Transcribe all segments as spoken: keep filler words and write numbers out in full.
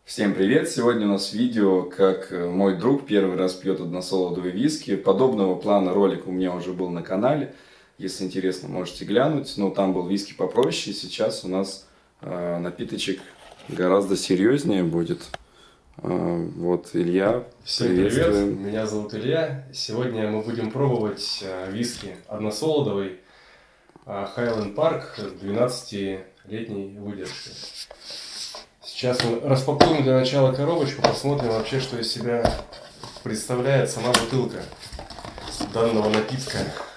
Всем привет! Сегодня у нас видео, как мой друг первый раз пьет односолодовые виски. Подобного плана ролик у меня уже был на канале. Если интересно, можете глянуть. Но там был виски попроще. Сейчас у нас э, напиточек гораздо серьезнее будет. Э, вот Илья. Всем привет! Меня зовут Илья. Сегодня мы будем пробовать э, виски односолодовый э, Highland Park двенадцатилетней выдержки. Сейчас мы распакуем для начала коробочку, посмотрим вообще, что из себя представляет сама бутылка данного напитка.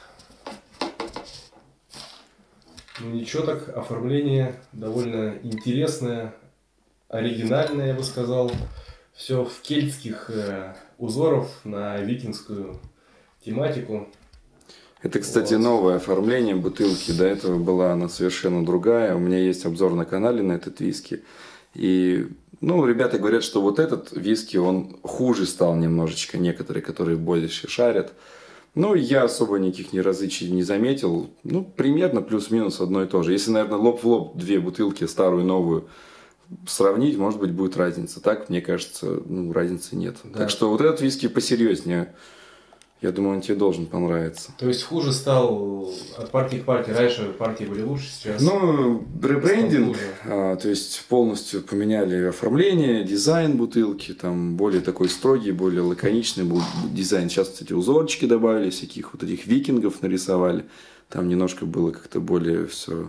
Ну ничего так, оформление довольно интересное, оригинальное, я бы сказал. Все в кельтских э, узоров на викингскую тематику. Это, кстати, вот. Новое оформление бутылки. До этого была она совершенно другая. У меня есть обзор на канале на этот виски. И, ну, ребята говорят, что вот этот виски, он хуже стал немножечко, некоторые, которые больше шарят. Ну, я особо никаких неразличий не заметил. Ну, примерно плюс-минус одно и то же. Если, наверное, лоб в лоб две бутылки, старую и новую, сравнить, может быть, будет разница. Так, мне кажется, ну, разницы нет. Да. Так что вот этот виски посерьезнее. Я думаю, он тебе должен понравиться. То есть хуже стал от партии к партии. Раньше партии были лучше, сейчас. Ну, ребрендинг, а, то есть полностью поменяли оформление, дизайн бутылки, там более такой строгий, более лаконичный был дизайн. Сейчас, кстати, узорчики добавили, всяких вот этих викингов нарисовали. Там немножко было как-то более все,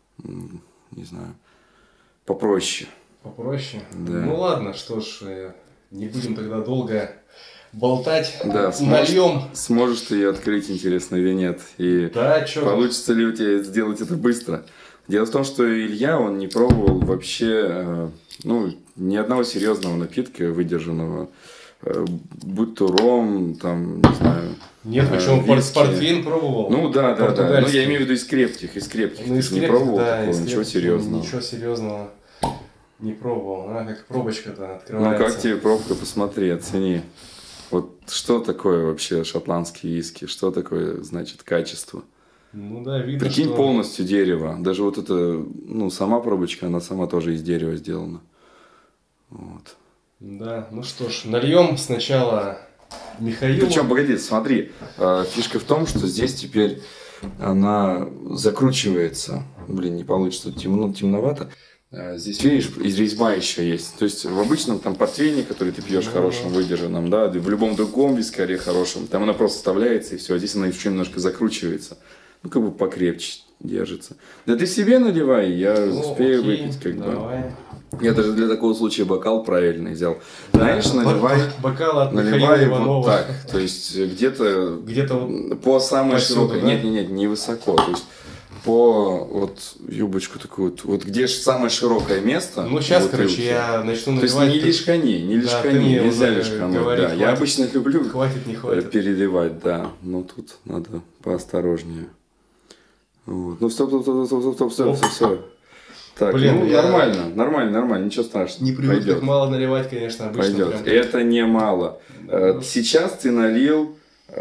не знаю, попроще. Попроще? Да. Ну ладно, что ж, не будем тогда долго болтать, да, нальем. Сможешь, сможешь ты ее открыть, интересно, или нет? И да, чё получится ли у тебя сделать это быстро? Дело в том, что Илья, он не пробовал вообще, ну, ни одного серьезного напитка выдержанного. Будь то ром, там, не знаю. Нет, почему портвейн пробовал? Ну да, да, да. Ну, я имею в виду из крепких, из крепких. Ну, из Ты крепких, не пробовал да, такого, из ничего крепких, серьезного. Ничего серьезного не пробовал. А, как пробочка-то открывается. Ну, как тебе пробка, посмотри, оцени. Вот что такое вообще шотландские виски? Что такое, значит, качество? Ну да, видно, Прикинь, что... полностью дерево. Даже вот эта, ну, сама пробочка, она сама тоже из дерева сделана. Вот. Да, ну что ж, нальем сначала Михаилу. Причем, погоди, смотри, фишка в том, что здесь теперь она закручивается. Блин, не получится, темно, темновато. Здесь, видишь, резьба еще есть. То есть в обычном там портвейне, который ты пьешь, хорошем, выдержанном, да, в любом другом вискаре хорошем, там она просто вставляется и все. А здесь она еще немножко закручивается. Ну, как бы покрепче держится. Да ты себе наливай, я ну, успею окей, выпить, как давай. бы. Я даже для такого случая бокал правильный взял. Да, Знаешь, наливай, бокал от наливай вот так. То есть где-то где-то по самой по широкой. да? Нет, нет, нет, не высоко. То есть по вот юбочку такую вот, вот где же самое широкое место. Ну сейчас, вот короче, я начну наливать. То есть не лишкани, не лишкани, да, нельзя лишкануть. Да. Я обычно люблю хватит, не хватит. переливать, да. Но тут надо поосторожнее. Вот. Ну стоп, стоп, стоп, стоп, стоп, стоп, стоп, все, все. Так, Блин, ну я... нормально, нормально, нормально, ничего страшного. Не привык так мало наливать, конечно, обычно. Пойдет. Прям... Это не мало. Да. Сейчас ты налил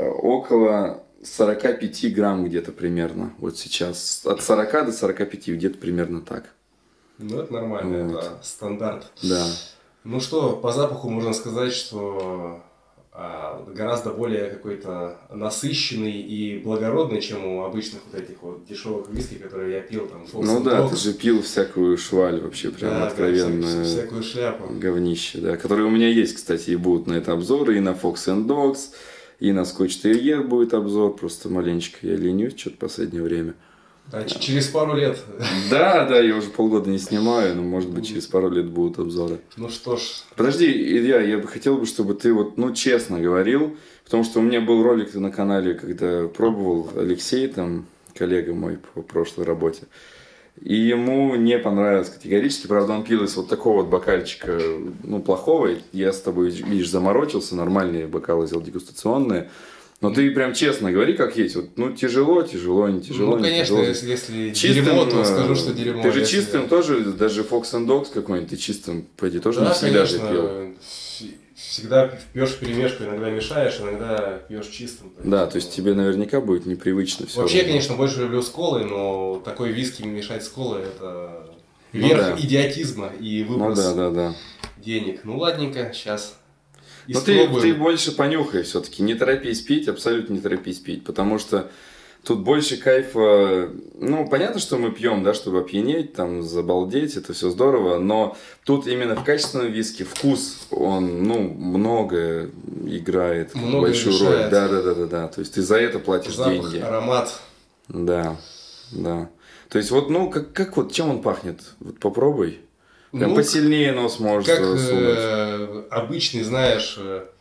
около сорок пять грамм где-то примерно. Вот сейчас. От сорока до сорока пяти, где-то примерно так. Ну, это нормально, вот. Это стандарт. Да. Ну что, по запаху можно сказать, что а, гораздо более какой-то насыщенный и благородный, чем у обычных вот этих вот дешевых виски, которые я пил. Там, ну да, Dogs. Ты же пил всякую шваль вообще, прям да, откровенную. Всякую, всякую шляпу. Говнище, да. Которые у меня есть, кстати, и будут на это обзоры, и на Fox and Dogs. И на Scotch Terrier будет обзор, просто маленечко я ленюсь что-то в последнее время. Да, да. Через пару лет. Да, да, я уже полгода не снимаю, но может быть через пару лет будут обзоры. Ну что ж. Подожди, Илья, я бы хотел, чтобы ты вот, ну, честно говорил, потому что у меня был ролик на канале, когда пробовал Алексей, там, коллега мой по прошлой работе. И ему не понравилось категорически. Правда, он пил из вот такого вот бокальчика, ну, плохого. Я с тобой, видишь, заморочился. Нормальные бокалы взял, дегустационные. Но ты прям честно говори, как есть. Вот, ну, тяжело, тяжело, не тяжело. Ну, не конечно, тяжело. если, если чистым, дерьмо, то скажу, что дерьмо. Ты же если... чистым тоже, даже Fox and Dogs какой-нибудь, ты чистым, пойди, тоже да, не всегда конечно, же пил. Всегда пьешь перемешку, иногда мешаешь, иногда пьешь чистым. То да, то есть тебе наверняка будет непривычно все. Вообще, равно. Конечно, больше люблю с колой, но такой виски мешать с колой — это верх ну, да. идиотизма и выброс ну, да, да, да. денег. Ну, ладненько, сейчас Но ты, ты больше понюхай все-таки. Не торопись пить, абсолютно не торопись пить. Потому что тут больше кайфа. Ну, понятно, что мы пьем, да, чтобы опьянеть, там, забалдеть, это все здорово. Но тут именно в качественном виске вкус, он, ну, много играет, много большую решает. роль. Да, да, да, да, да. То есть ты за это платишь запах, деньги. Аромат. Да, да. То есть вот, ну, как, как вот, чем он пахнет? Вот попробуй. Прям ну, посильнее нос можешь как э, обычный, знаешь,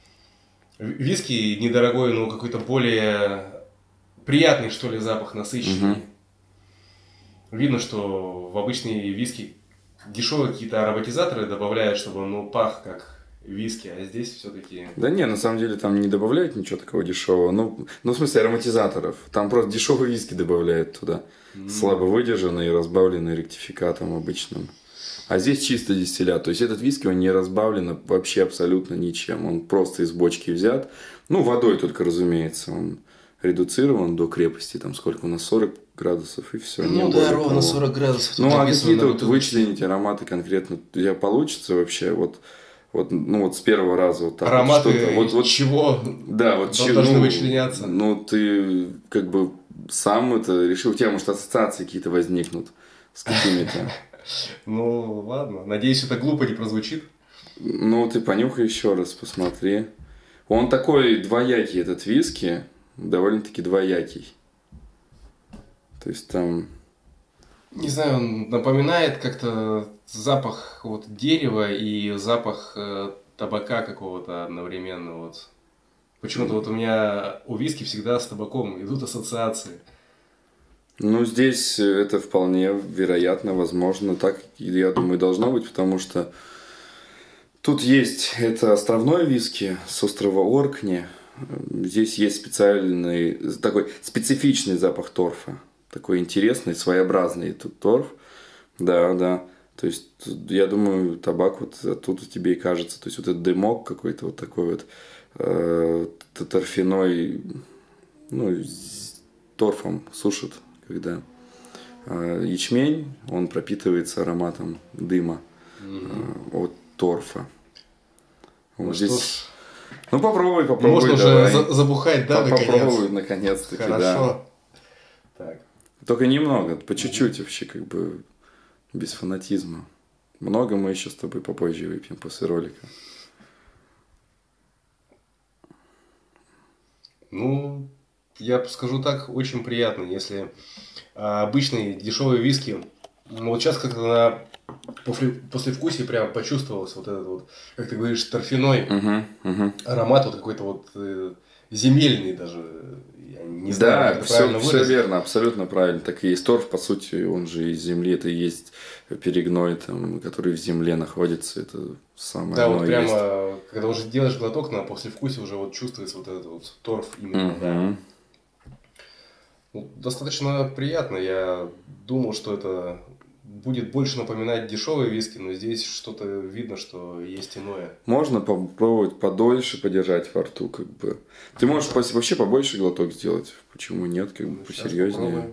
виски недорогой, но какой-то более приятный, что ли, запах, насыщенный. Угу. Видно, что в обычные виски дешевые какие-то ароматизаторы добавляют, чтобы он ну, пах как виски, а здесь все-таки... Да не, на самом деле там не добавляют ничего такого дешевого. Ну, ну в смысле ароматизаторов. Там просто дешевые виски добавляют туда. Mm. Слабо выдержанные, разбавленные ректификатом обычным. А здесь чисто дистиллят. То есть этот виски, он не разбавлен вообще абсолютно ничем. Он просто из бочки взят. Ну, водой только, разумеется. Он редуцирован до крепости. Там сколько у нас? сорок градусов и все. Ну да, ровно сорок градусов. Ну, а какие-то вот вычленить ароматы конкретно у тебя получится вообще? Вот, вот, ну, вот с первого раза вот так. Ароматы вот, вот, вот, чего да, вот чего должны ну, вычленяться? Ну, ты как бы сам это решил. У тебя, может, ассоциации какие-то возникнут с какими-то. Ну, ладно. Надеюсь, это глупо не прозвучит. Ну, ты понюхай еще раз, посмотри. Он такой двоякий, этот виски. Довольно-таки двоякий. То есть там... Не знаю, он напоминает как-то запах вот дерева и запах э, табака какого-то одновременно. Вот. Почему-то mm. вот у меня у виски всегда с табаком идут ассоциации. Ну, здесь это вполне вероятно, возможно, так, я думаю, должно быть, потому что тут есть это островной виски с острова Оркни. Здесь есть специальный, такой специфичный запах торфа. Такой интересный, своеобразный тут торф. Да, да. То есть, я думаю, табак вот оттуда тебе и кажется. То есть, вот этот дымок какой-то вот такой вот э, торфяной, ну, торфом сушат. Когда э, ячмень, он пропитывается ароматом дыма mm-hmm. э, от торфа. Вот ну, здесь... Ну попробуй, попробуй. Можно давай. уже забухать, да, наконец? Попробуй, наконец-таки, Хорошо. Да. Так. Только немного, по чуть-чуть вообще, как бы, без фанатизма. Много мы еще с тобой попозже выпьем после ролика. Ну... Я скажу так, очень приятно, если а, обычные дешевые виски, ну, вот сейчас как-то на после, послевкусии прям почувствовалось вот этот вот, как ты говоришь, торфяной uh-huh, uh-huh. аромат, вот какой-то вот э, земельный даже, я не знаю, да, как это все, правильно все выразить. верно, абсолютно правильно, так и есть торф, по сути, он же из земли, это и есть перегной, там, который в земле находится, это самое да, оно вот и прямо, есть. Когда уже делаешь глоток, на послевкусии уже вот чувствуется вот этот вот торф именно, uh-huh. да. Достаточно приятно. Я думал, что это будет больше напоминать дешевые виски, но здесь что-то видно, что есть иное. Можно попробовать подольше подержать во рту, как бы. Ты можешь вообще побольше глоток сделать. Почему нет, как бы посерьезнее. Попробуем.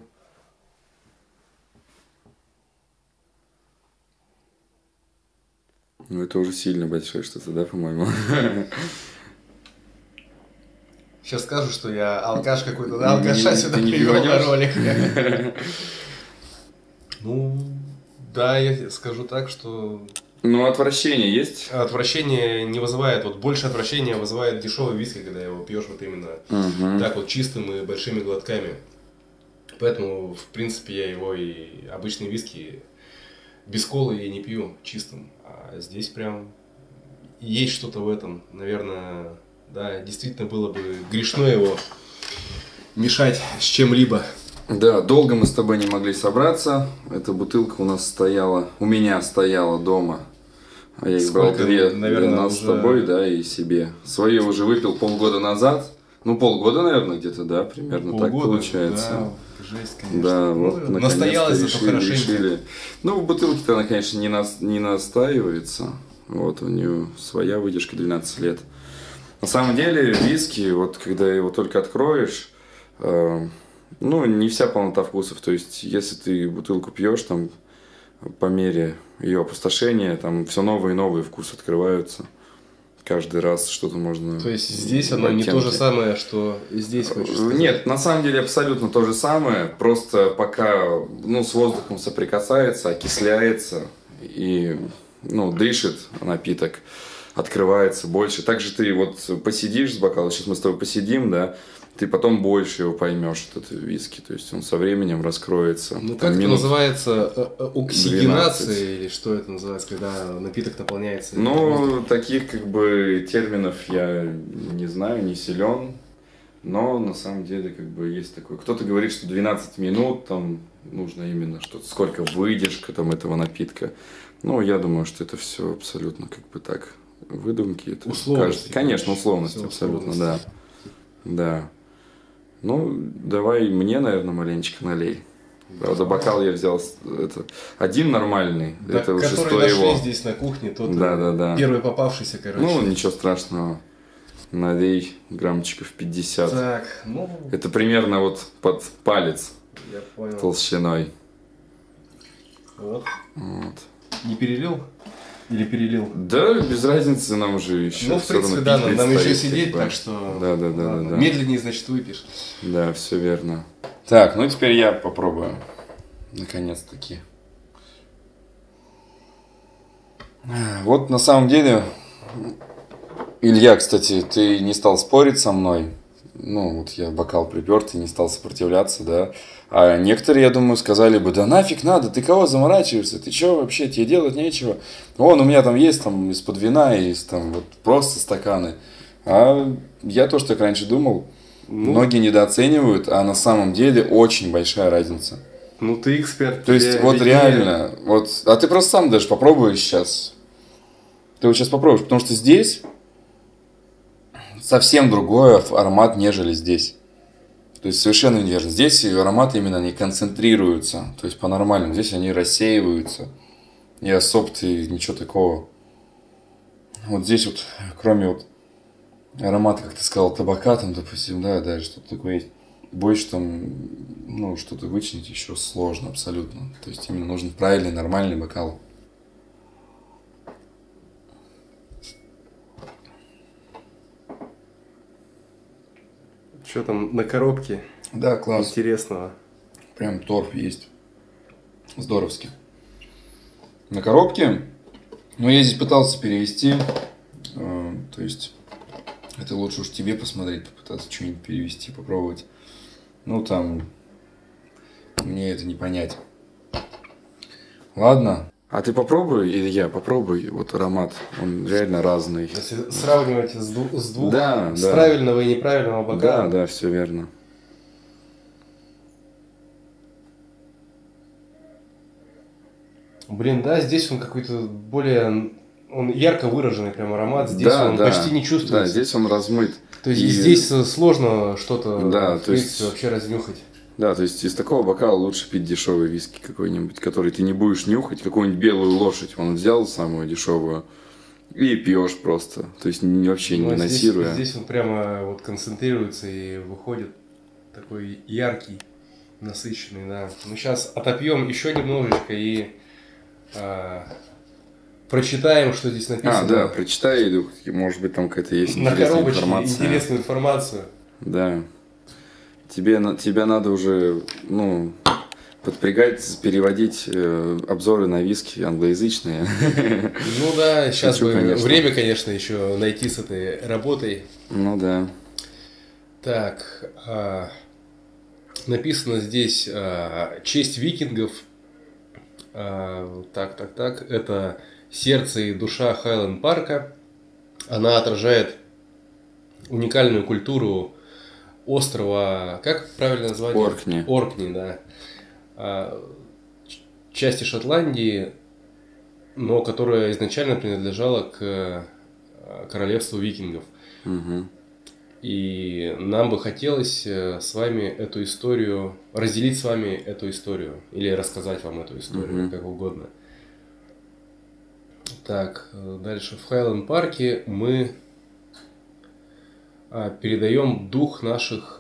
Ну это уже сильно большое что-то, да, по-моему. Сейчас скажу, что я алкаш какой-то, да, алкаша сюда привел на ролик. Ну, да, я скажу так, что... Ну, отвращение есть? Отвращение не вызывает, вот больше отвращения вызывает дешевый виски, когда его пьешь вот именно uh-huh. так вот чистым и большими глотками. Поэтому, в принципе, я его и обычные виски без колы и не пью чистым. А здесь прям есть что-то в этом, наверное... Да, действительно было бы грешно его мешать с чем-либо. Да, долго мы с тобой не могли собраться. Эта бутылка у нас стояла, у меня стояла дома. А я их брал две, наверное, для нас уже... с тобой, да, и себе. Свою уже выпил полгода назад. Ну, полгода, наверное, где-то, да, примерно полгода, так получается. Да, жесть, конечно. Да, вот, ну, настоялась решили, решили. Ну, в бутылке-то она, конечно, не, на, не настаивается. Вот, у нее своя выдержка двенадцать лет. На самом деле, виски, вот когда его только откроешь, э, ну, не вся полнота вкусов. То есть, если ты бутылку пьешь, там, по мере ее опустошения там все новые и новые вкусы открываются. Каждый раз что-то можно... То есть здесь оно не то же самое, что здесь, хочешь сказать? Нет, на самом деле абсолютно то же самое, просто пока ну, с воздухом соприкасается, окисляется и ну, дышит напиток, открывается больше. Также ты вот посидишь с бокалом, сейчас мы с тобой посидим, да, ты потом больше его поймешь, этот виски, то есть он со временем раскроется. Ну как это называется, оксигенация двенадцать или что это называется, когда напиток наполняется? Ну, таких как бы терминов я не знаю, не силен, но на самом деле как бы есть такое. Кто-то говорит, что двенадцать минут там нужно именно что-то, сколько выдержка там этого напитка. Ну, я думаю, что это все абсолютно как бы так, выдумки. Это условности. Кажется, конечно, условности, абсолютно, да. Да. Ну, давай мне, наверное, маленечко налей. Правда, бокал я взял это, один нормальный, да, это уже сто нашли его. Здесь на кухне, тот да, да, да. первый попавшийся, короче. Ну, ничего страшного. Налей граммчиков пятьдесят. Так, ну... Это примерно вот под палец я понял. Толщиной. Вот. Вот. Не перелил? Или перелил? Да, без разницы, нам уже еще. Ну, в принципе, да, нам, нам еще сидеть, как бы. Так что да, да, да, да, да. Медленнее, значит, выпьешь. Да, все верно. Так, ну теперь я попробую. Наконец-таки. Вот на самом деле, Илья, кстати, ты не стал спорить со мной. Ну, вот я бокал припер, ты не стал сопротивляться, да. А некоторые, я думаю, сказали бы, да нафиг надо, ты кого заморачиваешься, ты что вообще, тебе делать нечего. Вон, у меня там есть там из-под вина, есть там вот просто стаканы. А я тоже так раньше думал. Ну, многие недооценивают, а на самом деле очень большая разница. Ну, ты эксперт. То есть, вот виднее. реально, вот, а ты просто сам даже попробуешь сейчас. Ты вот сейчас попробуешь, потому что здесь совсем другой аромат, нежели здесь. То есть совершенно неверно. Здесь ароматы именно не концентрируются. То есть по-нормальному. Здесь они рассеиваются. И особо-то ничего такого. Вот здесь вот, кроме вот аромата, как ты сказал, табака, там, допустим, да, да, что-то такое есть. Больше там, ну, что-то вычленить еще сложно абсолютно. То есть именно нужен правильный, нормальный бокал. Что там на коробке? Да, класс. Интересного. Прям торф есть. Здоровски. На коробке, ну, я здесь пытался перевести, э, то есть, это лучше уж тебе посмотреть, попытаться что-нибудь перевести, попробовать. Ну, там, мне это не понять. Ладно. А ты попробуй, или я попробуй, вот аромат, он реально разный. Если сравнивать с, двух, с двух, да, с да. правильного и неправильного бокала. Да, да, все верно. Блин, да, здесь он какой-то более, он ярко выраженный прям аромат, здесь да, он да, почти не чувствуется. Да, здесь он размыт. То есть и... здесь сложно что-то да, в то принципе есть... вообще разнюхать. Да, то есть из такого бокала лучше пить дешевый виски какой-нибудь, который ты не будешь нюхать, какую-нибудь белую лошадь. Он взял самую дешевую и пьешь просто. То есть вообще не насируя. Здесь, здесь он прямо вот концентрируется и выходит такой яркий, насыщенный, да. Ну сейчас отопьем еще немножечко и а, прочитаем, что здесь написано. А, да, прочитай, может быть там какая-то есть на интересная коробочке информация. интересную информацию. Да. Тебе, тебя надо уже, ну, подпрягать, переводить э, обзоры на виски англоязычные. Ну да, сейчас Шучу, бы конечно. время, конечно, еще найти с этой работой. Ну да. Так, а, написано здесь а, «Честь викингов». А, так, так, так. Это сердце и душа Хайленд Парка. Она отражает уникальную культуру острова, как правильно назвать? Оркни. Оркни, да. А, части Шотландии, но которая изначально принадлежала к королевству викингов. Угу. И нам бы хотелось с вами эту историю, разделить с вами эту историю, или рассказать вам эту историю, угу. как угодно. Так, дальше. В Хайленд Парке мы передаем дух наших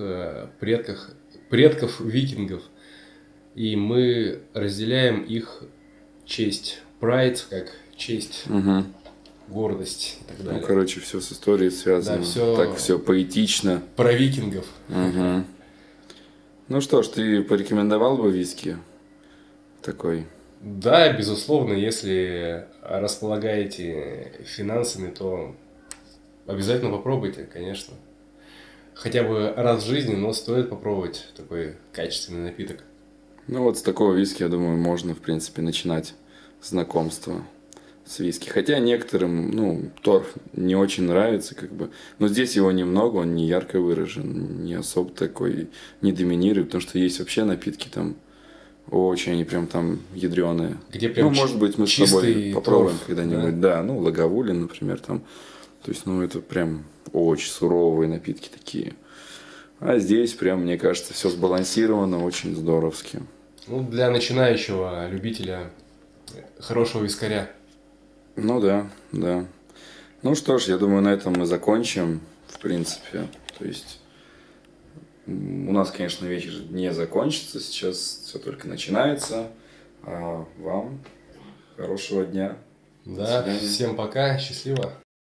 предков, предков викингов, и мы разделяем их честь, pride, как честь, Угу. гордость и так далее. Ну, короче, все с историей связано. Да, всё... Так все поэтично. Про викингов. Угу. Ну что ж, ты порекомендовал бы виски такой? Да, безусловно, если располагаете финансами, то обязательно попробуйте, конечно. Хотя бы раз в жизни, но стоит попробовать такой качественный напиток. Ну вот с такого виски, я думаю, можно, в принципе, начинать знакомство с виски. Хотя некоторым, ну, торф не очень нравится, как бы. Но здесь его немного, он не ярко выражен, не особо такой, не доминирует, потому что есть вообще напитки там очень, они прям там ядреные. Где прям ну, может быть, мы с тобой попробуем когда-нибудь. Да? да, ну, Лаговулин, например, там. То есть, ну, это прям очень суровые напитки такие. А здесь прям, мне кажется, все сбалансировано очень здоровски. Ну, для начинающего любителя хорошего вискаря. Ну да, да. Ну что ж, я думаю, на этом мы закончим, в принципе. То есть у нас, конечно, вечер не закончится, сейчас все только начинается. А вам хорошего дня. Да, всем пока, счастливо.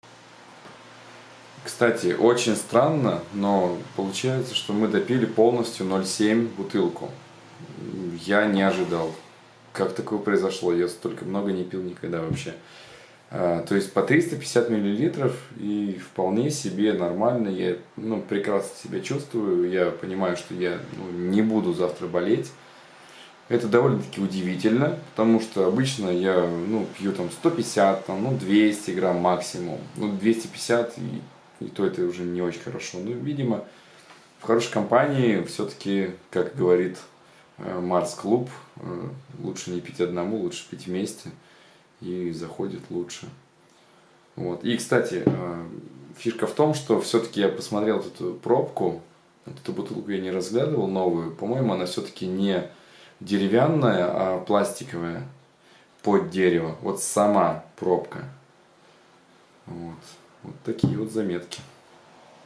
Кстати, очень странно, но получается, что мы допили полностью ноль семь бутылку. Я не ожидал. Как такое произошло? Я столько много не пил никогда вообще. А, то есть по триста пятьдесят миллилитров и вполне себе нормально. Я ну, прекрасно себя чувствую. Я понимаю, что я ну, не буду завтра болеть. Это довольно-таки удивительно, потому что обычно я ну, пью там сто пятьдесят, там, ну, двести грамм максимум. Ну, двести пятьдесят и И то это уже не очень хорошо. Но, видимо, в хорошей компании все-таки, как говорит Марс Клуб, лучше не пить одному, лучше пить вместе. И заходит лучше. Вот. И, кстати, фишка в том, что все-таки я посмотрел эту пробку. Эту бутылку я не разглядывал новую. По-моему, она все-таки не деревянная, а пластиковая. Под дерево. Вот сама пробка. Вот. Вот такие вот заметки.